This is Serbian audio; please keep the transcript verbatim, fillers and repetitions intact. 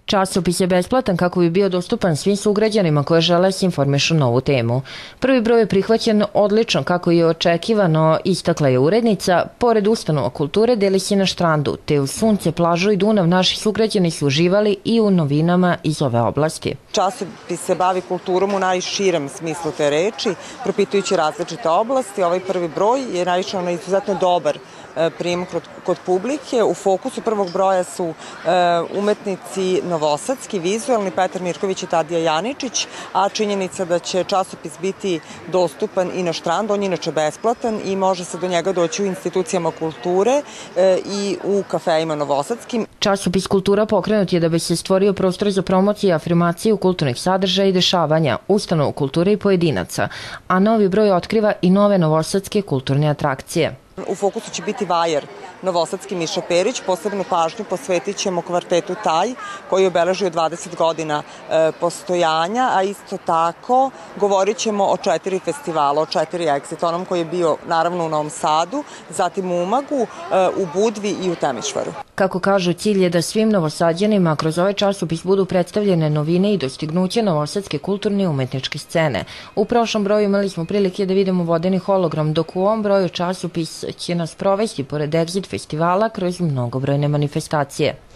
Časopis je besplatan kako bi bio dostupan svim sugrađanima koje žele se informišu na ovu temu. Prvi broj je prihvaćen odlično kako je očekivano, istakla je urednica. Pored ustanova kulture deli se na Štrandu, te u Sunce, plažu i Dunav naši sugrađani su uživali i u novinama iz ove oblasti. Časopis se bavi kulturom u najširem smislu te reči, propitujući različite oblasti. Ovaj prvi broj je naišao na izuzetno dobar prijem kod publike. U fokusu prvog broja su umetnici novosadski, vizualni, Petar Mirković i Tadija Janičić, a činjenica da će časopis biti dostupan i na Štrandu, on je inače besplatan i može se do njega doći u institucijama kulture i u kafejima novosadskim. Časopis Kultura pokrenut je da bi se stvorio prostor za promociju i afirmaciju kulturnih sadržaja i dešavanja, ustanova kulture i pojedinaca, a novi broj otkriva i nove novosadske kulturne atrakcije. U fokusu će biti vajar novosadski Miša Perić. Posebnu pažnju posvetit ćemo kvartetu Taj, koji je obeležio dvadeset godina postojanja, a isto tako govorit ćemo o četiri festivala, o četiri Exit, onom koji je bio naravno u Novom Sadu, zatim u Umagu, u Budvi i u Temišvaru. Kako kažu, cilj je da svim novosađanima kroz ovaj časopis budu predstavljene novine i dostignuće novosadske kulturne i umetničke scene. U prošlom broju imali smo prilike da vidimo vodeni hologram, dok u ovom broju časopis će nas provesti pored Exit festivala kroz mnogobrojne manifestacije.